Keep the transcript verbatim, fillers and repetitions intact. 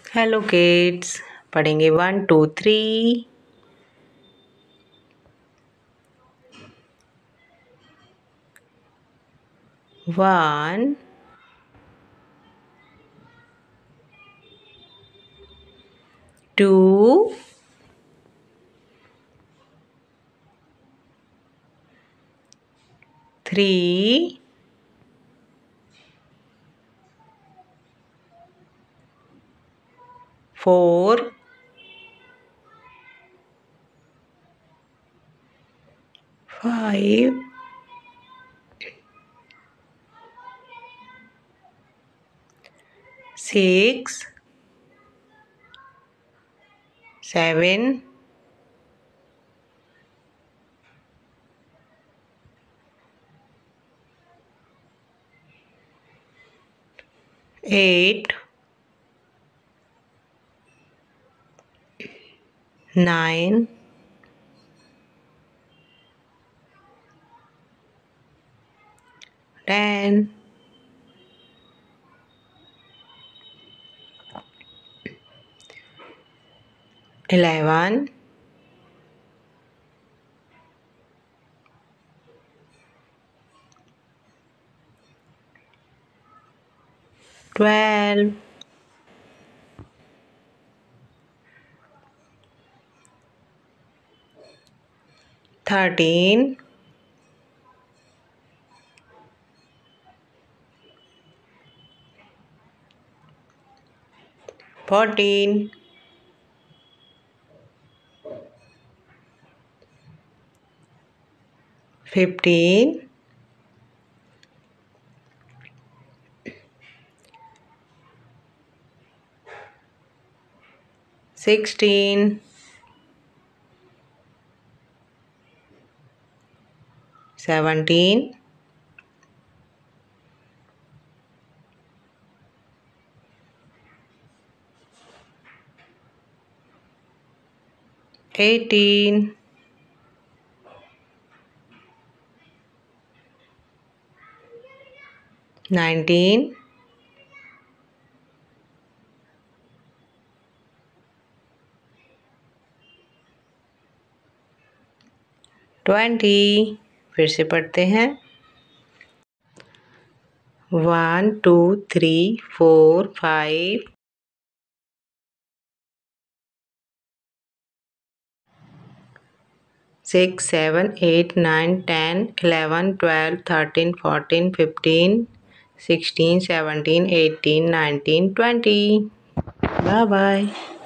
Hello kids, पढ़ेंगे one two three. One two three four five six seven eight nine ten eleven twelve thirteen fourteen fifteen sixteen seventeen eighteen nineteen twenty. फिर से पढ़ते हैं। One two three four five six seven eight nine ten eleven twelve thirteen fourteen fifteen sixteen seventeen eighteen nineteen twenty. Bye bye.